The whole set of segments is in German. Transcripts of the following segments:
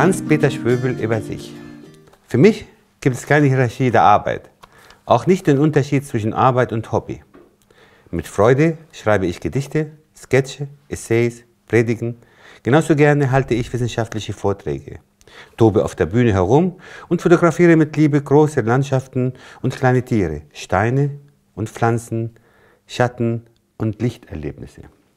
Hans-Peter Schwöbel über sich. Für mich gibt es keine Hierarchie der Arbeit, auch nicht den Unterschied zwischen Arbeit und Hobby. Mit Freude schreibe ich Gedichte, Sketche, Essays, Predigen. Genauso gerne halte ich wissenschaftliche Vorträge, tobe auf der Bühne herum und fotografiere mit Liebe große Landschaften und kleine Tiere, Steine und Pflanzen, Schatten und Lichterlebnisse.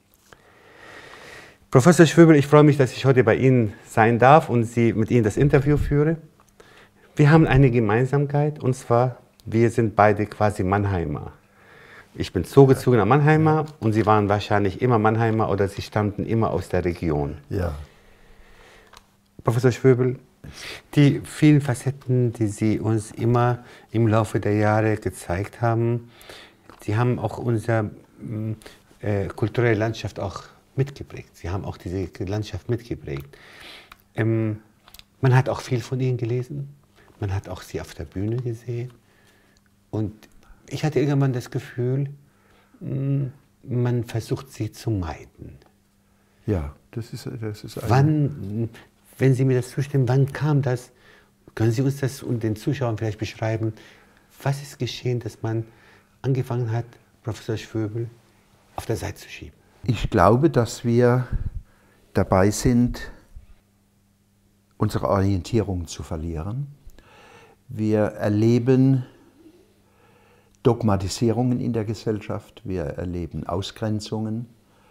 Professor Schwöbel, ich freue mich, dass ich heute bei Ihnen sein darf und mit Ihnen das Interview führe. Wir haben eine Gemeinsamkeit, und zwar, wir sind beide quasi Mannheimer. Ich bin zugezogener Mannheimer und Sie waren wahrscheinlich immer Mannheimer oder Sie stammten immer aus der Region. Ja. Professor Schwöbel, die vielen Facetten, die Sie uns immer im Laufe der Jahre gezeigt haben, Sie haben auch unsere kulturelle Landschaft auch mitgeprägt. Sie haben auch diese Landschaft mitgeprägt. Man hat auch viel von Ihnen gelesen, man hat auch Sie auf der Bühne gesehen und ich hatte irgendwann das Gefühl, man versucht Sie zu meiden. Ja, das ist wann, wenn Sie mir das zustimmen, wann kam das? Können Sie uns das und den Zuschauern vielleicht beschreiben? Was ist geschehen, dass man angefangen hat, Professor Schwöbel auf der Seite zu schieben? Ich glaube, dass wir dabei sind, unsere Orientierung zu verlieren. Wir erleben Dogmatisierungen in der Gesellschaft, wir erleben Ausgrenzungen,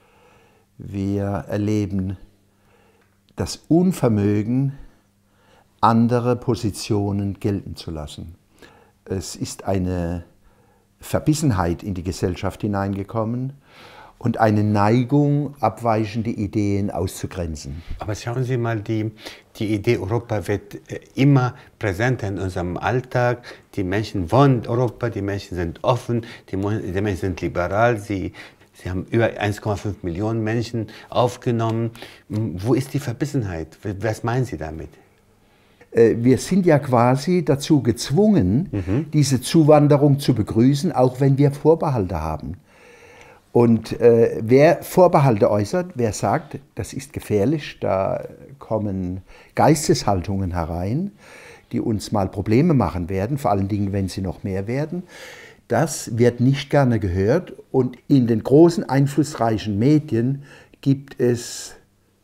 wir erleben das Unvermögen, andere Positionen gelten zu lassen. Es ist eine Verbissenheit in die Gesellschaft hineingekommen und eine Neigung, abweichende Ideen auszugrenzen. Aber schauen Sie mal, die Idee Europa wird immer präsenter in unserem Alltag. Die Menschen wollen Europa, die Menschen sind offen, die Menschen sind liberal. Sie haben über 1,5 Millionen Menschen aufgenommen. Wo ist die Verbissenheit? Was meinen Sie damit? Wir sind ja quasi dazu gezwungen, diese Zuwanderung zu begrüßen, auch wenn wir Vorbehalte haben. Und wer Vorbehalte äußert, wer sagt, das ist gefährlich, da kommen Geisteshaltungen herein, die uns mal Probleme machen werden, vor allen Dingen, wenn sie noch mehr werden, das wird nicht gerne gehört. Und in den großen, einflussreichen Medien gibt es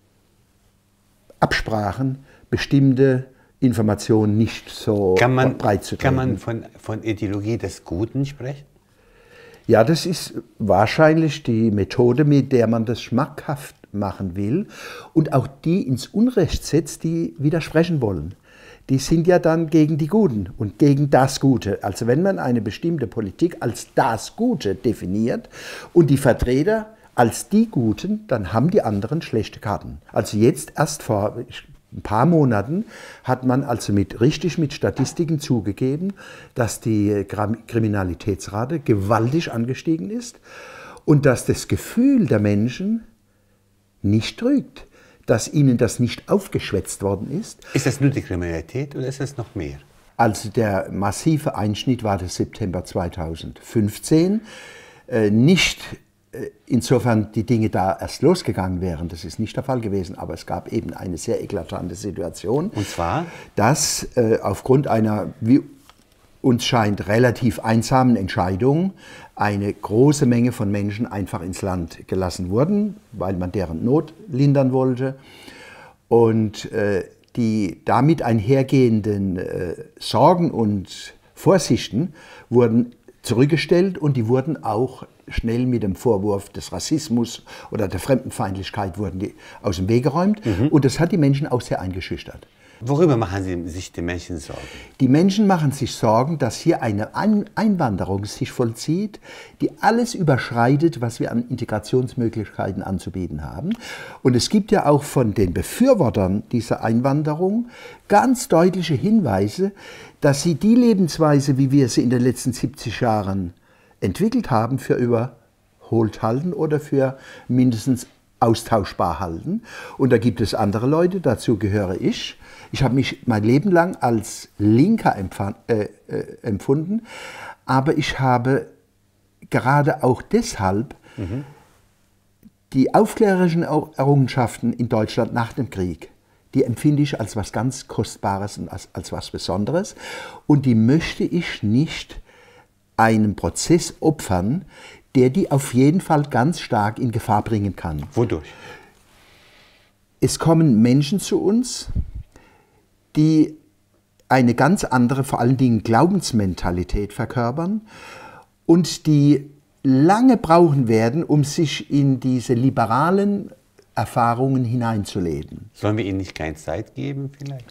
Absprachen, bestimmte Informationen nicht so breit zu treten. Kann man von Ideologie des Guten sprechen? Ja, das ist wahrscheinlich die Methode, mit der man das schmackhaft machen will und auch die ins Unrecht setzt, die widersprechen wollen. Die sind ja dann gegen die Guten und gegen das Gute. Also wenn man eine bestimmte Politik als das Gute definiert und die Vertreter als die Guten, dann haben die anderen schlechte Karten. Also jetzt erst vor ein paar Monaten hat man also richtig mit Statistiken zugegeben, dass die Kriminalitätsrate gewaltig angestiegen ist und dass das Gefühl der Menschen nicht trügt, dass ihnen das nicht aufgeschwätzt worden ist. Ist das nur die Kriminalität oder ist das noch mehr? Also der massive Einschnitt war der September 2015. Nicht insofern die Dinge da erst losgegangen wären, das ist nicht der Fall gewesen, aber es gab eben eine sehr eklatante Situation. Und zwar? Dass aufgrund einer, wie uns scheint, relativ einsamen Entscheidung eine große Menge von Menschen einfach ins Land gelassen wurden, weil man deren Not lindern wollte. Und die damit einhergehenden Sorgen und Vorsichten wurden zurückgestellt und die wurden auch schnell mit dem Vorwurf des Rassismus oder der Fremdenfeindlichkeit wurden die aus dem Weg geräumt. Und das hat die Menschen auch sehr eingeschüchtert. Worüber machen sich die Menschen Sorgen? Die Menschen machen sich Sorgen, dass hier eine Einwanderung sich vollzieht, die alles überschreitet, was wir an Integrationsmöglichkeiten anzubieten haben. Und es gibt ja auch von den Befürwortern dieser Einwanderung ganz deutliche Hinweise, dass sie die Lebensweise, wie wir sie in den letzten 70 Jahren entwickelt haben, für überholt halten oder für mindestens austauschbar halten. Und da gibt es andere Leute, dazu gehöre ich. Ich habe mich mein Leben lang als Linker empfunden, aber ich habe gerade auch deshalb die aufklärerischen Errungenschaften in Deutschland nach dem Krieg, die empfinde ich als was ganz Kostbares und als was Besonderes. Und die möchte ich nicht einem Prozess opfern, der die auf jeden Fall ganz stark in Gefahr bringen kann. Wodurch? Es kommen Menschen zu uns, die eine ganz andere, vor allen Dingen Glaubensmentalität verkörpern und die lange brauchen werden, um sich in diese liberalen Erfahrungen hineinzuleben. Sollen wir ihnen nicht keine Zeit geben vielleicht?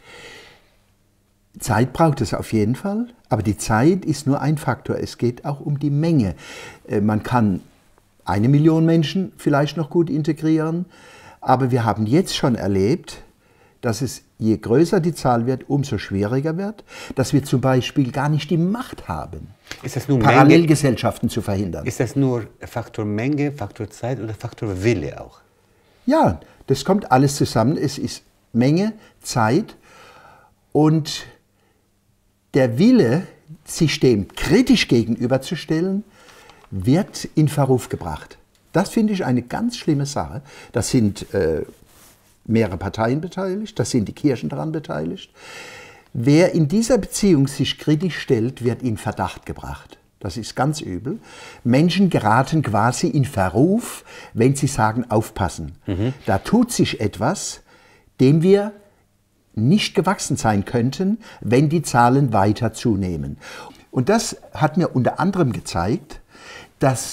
Zeit braucht es auf jeden Fall, aber die Zeit ist nur ein Faktor. Es geht auch um die Menge. Man kann 1 Million Menschen vielleicht noch gut integrieren, aber wir haben jetzt schon erlebt, dass es, je größer die Zahl wird, umso schwieriger wird, dass wir zum Beispiel gar nicht die Macht haben, Ist das nur Parallelgesellschaften zu verhindern. Ist das nur Faktor Menge, Faktor Zeit oder Faktor Wille auch? Ja, das kommt alles zusammen. Es ist Menge, Zeit und der Wille, sich dem kritisch gegenüberzustellen, wird in Verruf gebracht. Das finde ich eine ganz schlimme Sache. Das sind mehrere Parteien beteiligt, das sind die Kirchen daran beteiligt. Wer in dieser Beziehung sich kritisch stellt, wird in Verdacht gebracht. Das ist ganz übel. Menschen geraten quasi in Verruf, wenn sie sagen, aufpassen. Da tut sich etwas, dem wir nicht gewachsen sein könnten, wenn die Zahlen weiter zunehmen. Und das hat mir unter anderem gezeigt, dass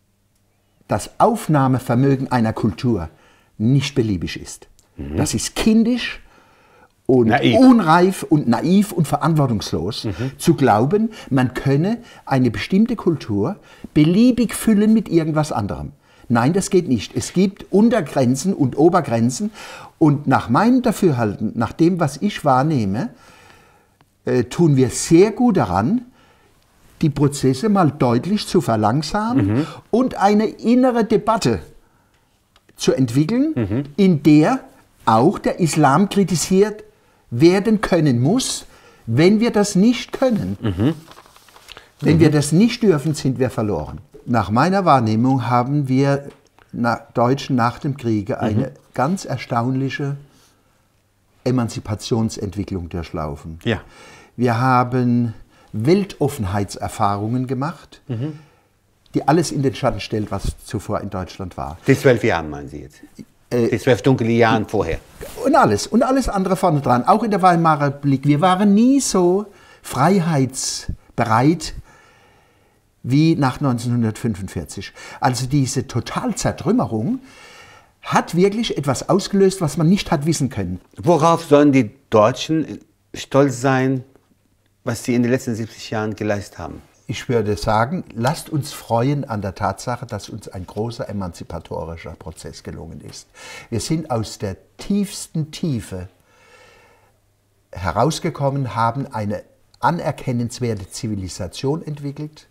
das Aufnahmevermögen einer Kultur nicht beliebig ist. Das ist kindisch und unreif und naiv und verantwortungslos, zu glauben, man könne eine bestimmte Kultur beliebig füllen mit irgendwas anderem. Nein, das geht nicht. Es gibt Untergrenzen und Obergrenzen und nach meinem Dafürhalten, nach dem, was ich wahrnehme, tun wir sehr gut daran, die Prozesse mal deutlich zu verlangsamen und eine innere Debatte zu entwickeln, in der auch der Islam kritisiert werden können muss. Wenn wir das nicht können, wenn wir das nicht dürfen, sind wir verloren. Nach meiner Wahrnehmung haben wir Deutschen nach dem Kriege eine ganz erstaunliche Emanzipationsentwicklung durchlaufen. Ja. Wir haben Weltoffenheitserfahrungen gemacht, die alles in den Schatten stellt, was zuvor in Deutschland war. Die 12 Jahre meinen Sie jetzt? Die 12 dunkle Jahre vorher? Und alles andere vorne dran, auch in der Weimarer Republik. Wir waren nie so freiheitsbereit wie nach 1945. Also diese Totalzertrümmerung hat wirklich etwas ausgelöst, was man nicht hat wissen können. Worauf sollen die Deutschen stolz sein, was sie in den letzten 70 Jahren geleistet haben? Ich würde sagen, lasst uns freuen an der Tatsache, dass uns ein großer emanzipatorischer Prozess gelungen ist. Wir sind aus der tiefsten Tiefe herausgekommen, haben eine anerkennenswerte Zivilisation entwickelt,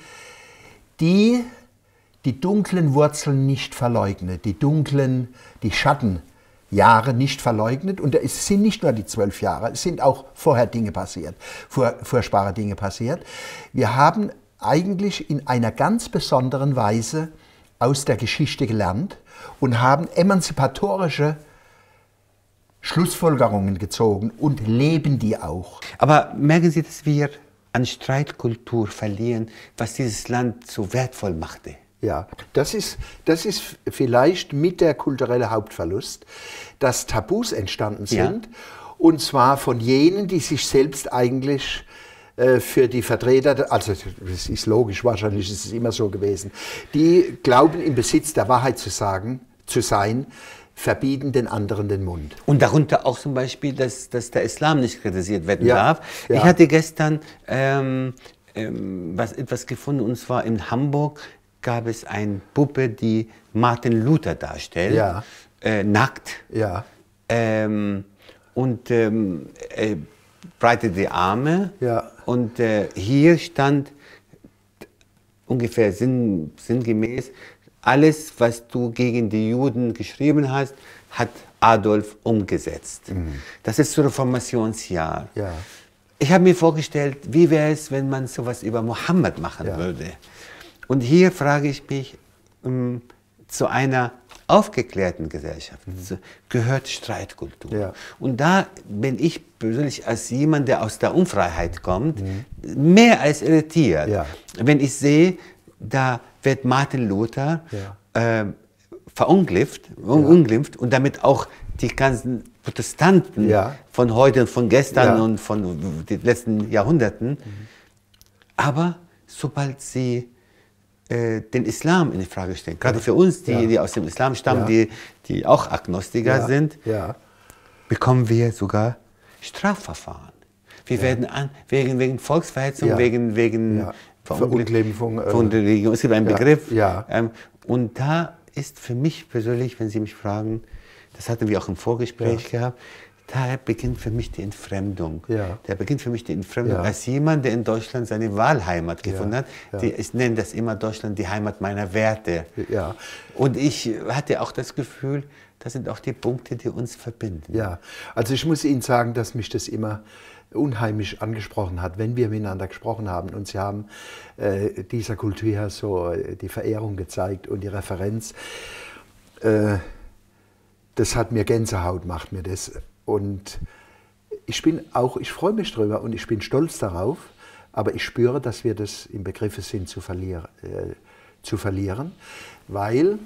die die dunklen Wurzeln nicht verleugnet, die Schattenjahre nicht verleugnet. Und es sind nicht nur die 12 Jahre, es sind auch vorher Dinge passiert, furchtbare Dinge passiert. Wir haben eigentlich in einer ganz besonderen Weise aus der Geschichte gelernt und haben emanzipatorische Schlussfolgerungen gezogen und leben die auch. Aber merken Sie, dass wir an Streitkultur verlieren, was dieses Land so wertvoll machte? Ja, das ist vielleicht mit der kulturelle Hauptverlust, dass Tabus entstanden sind, und zwar von jenen, die sich selbst eigentlich für die Vertreter, also das ist logisch, wahrscheinlich ist es immer so gewesen, die glauben, im Besitz der Wahrheit zu sein, verbieten den anderen den Mund. Und darunter auch zum Beispiel, dass der Islam nicht kritisiert werden Ja, darf. ja. Ich hatte gestern etwas gefunden, und zwar in Hamburg gab es eine Puppe, die Martin Luther darstellt, Ja. Nackt, Ja, und breitete die Arme, Ja. und hier stand ungefähr sinngemäß: Alles, was du gegen die Juden geschrieben hast, hat Adolf umgesetzt. Das ist das Reformationsjahr. ja. Ich habe mir vorgestellt, wie wäre es, wenn man sowas über Mohammed machen würde. Und hier frage ich mich, zu einer aufgeklärten Gesellschaften gehört Streitkultur. Ja. Und da bin ich persönlich als jemand, der aus der Unfreiheit kommt, mehr als irritiert. Ja. Wenn ich sehe, da wird Martin Luther verunglimpft und damit auch die ganzen Protestanten von heute und von gestern und von den letzten Jahrhunderten. Aber sobald sie den Islam in Frage stellen, gerade für uns, die aus dem Islam stammen, die auch Agnostiker sind, bekommen wir sogar Strafverfahren. Wir werden wegen Volksverhetzung, wegen Verunglimpfung von der Religion. Es gibt einen Begriff. Ja. Und da ist für mich persönlich, wenn Sie mich fragen, das hatten wir auch im Vorgespräch gehabt, da beginnt für mich die Entfremdung. Ja. Da beginnt für mich die Entfremdung als jemand, der in Deutschland seine Wahlheimat gefunden hat. Ja. Ich nenne das immer Deutschland die Heimat meiner Werte. Ja. Und ich hatte auch das Gefühl, das sind auch die Punkte, die uns verbinden. Ja, also ich muss Ihnen sagen, dass mich das immer unheimlich angesprochen hat, wenn wir miteinander gesprochen haben. Und Sie haben dieser Kultur so die Verehrung gezeigt und die Referenz. Das hat mir Gänsehaut, macht mir das. Und ich freue mich drüber und ich bin stolz darauf, aber ich spüre, dass wir das im Begriff sind zu verlieren, weil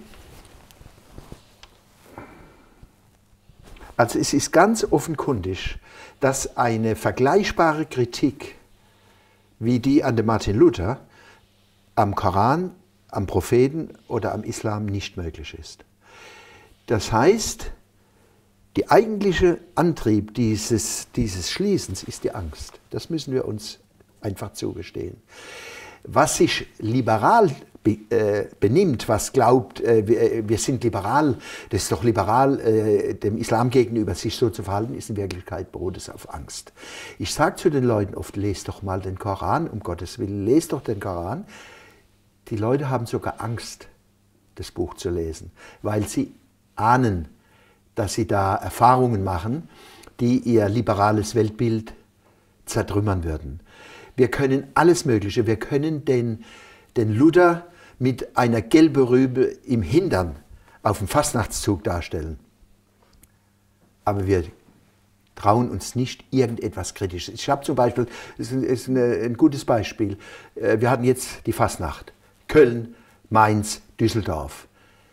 also es ist ganz offenkundig, dass eine vergleichbare Kritik wie die an den Martin Luther am Koran, am Propheten oder am Islam nicht möglich ist. Das heißt, der eigentliche Antrieb dieses Schließens ist die Angst. Das müssen wir uns einfach zugestehen. Was sich liberal benimmt, was glaubt, wir sind liberal, das ist doch liberal, dem Islam gegenüber sich so zu verhalten, ist in Wirklichkeit beruht es auf Angst. Ich sage zu den Leuten oft, lest doch mal den Koran, um Gottes Willen, lest doch den Koran. Die Leute haben sogar Angst, das Buch zu lesen, weil sie ahnen, dass sie da Erfahrungen machen, die ihr liberales Weltbild zertrümmern würden. Wir können alles Mögliche, wir können den Luther mit einer gelben Rübe im Hintern auf dem Fastnachtszug darstellen. Aber wir trauen uns nicht irgendetwas Kritisches. Ich habe zum Beispiel, das ist ein gutes Beispiel, wir hatten jetzt die Fastnacht, Köln, Mainz, Düsseldorf.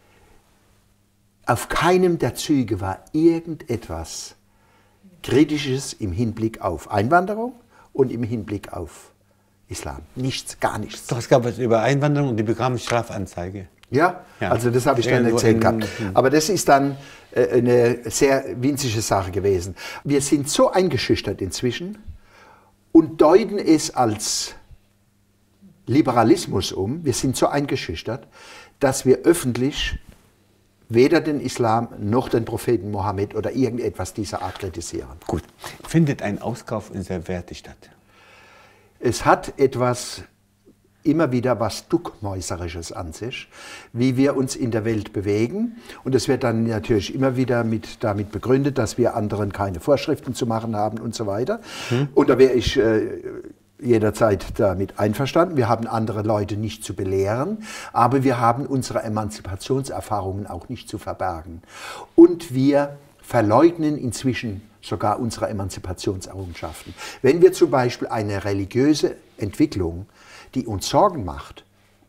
Auf keinem der Züge war irgendetwas Kritisches im Hinblick auf Einwanderung und im Hinblick auf Islam. Nichts, gar nichts. Doch, es gab was über Einwanderung und die bekamen Strafanzeige. Ja, also das habe ich dann erzählt gehabt. Aber das ist dann eine sehr winzige Sache gewesen. Wir sind so eingeschüchtert inzwischen und deuten es als Liberalismus um. Wir sind so eingeschüchtert, dass wir öffentlich weder den Islam noch den Propheten Mohammed oder irgendetwas dieser Art kritisieren. Gut. Findet ein Auskauf unserer Werte statt? Es hat etwas, immer wieder was Duckmäuserisches an sich, wie wir uns in der Welt bewegen. Und es wird dann natürlich immer wieder damit begründet, dass wir anderen keine Vorschriften zu machen haben und so weiter. Und da wäre ich jederzeit damit einverstanden. Wir haben andere Leute nicht zu belehren, aber wir haben unsere Emanzipationserfahrungen auch nicht zu verbergen. Und wir verleugnen inzwischen sogar unsere Emanzipationserrungenschaften. Wenn wir zum Beispiel eine religiöse Entwicklung, die uns Sorgen macht,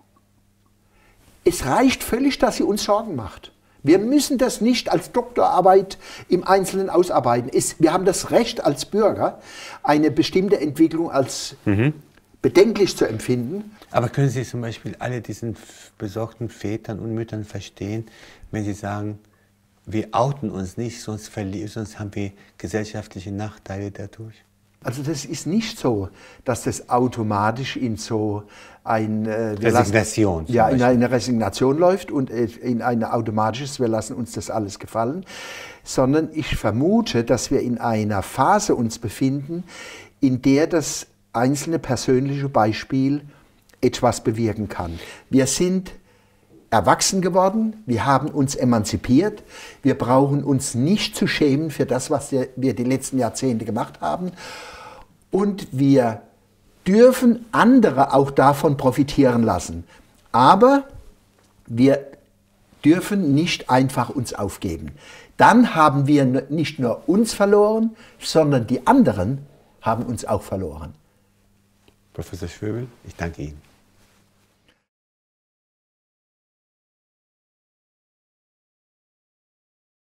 es reicht völlig, dass sie uns Sorgen macht. Wir müssen das nicht als Doktorarbeit im Einzelnen ausarbeiten. Wir haben das Recht als Bürger, eine bestimmte Entwicklung als bedenklich zu empfinden. Aber können Sie zum Beispiel alle diesen besorgten Vätern und Müttern verstehen, wenn Sie sagen, wir outen uns nicht, sonst haben wir gesellschaftliche Nachteile dadurch? Also das ist nicht so, dass das automatisch in so eine Resignation in eine Resignation läuft und in ein automatisches, wir lassen uns das alles gefallen, sondern ich vermute, dass wir in einer Phase uns befinden, in der das einzelne persönliche Beispiel etwas bewirken kann. Wir sind erwachsen geworden, wir haben uns emanzipiert, wir brauchen uns nicht zu schämen für das, was wir die letzten Jahrzehnte gemacht haben, und wir dürfen andere auch davon profitieren lassen. Aber wir dürfen nicht einfach uns aufgeben. Dann haben wir nicht nur uns verloren, sondern die anderen haben uns auch verloren. Professor Schwöbel, ich danke Ihnen.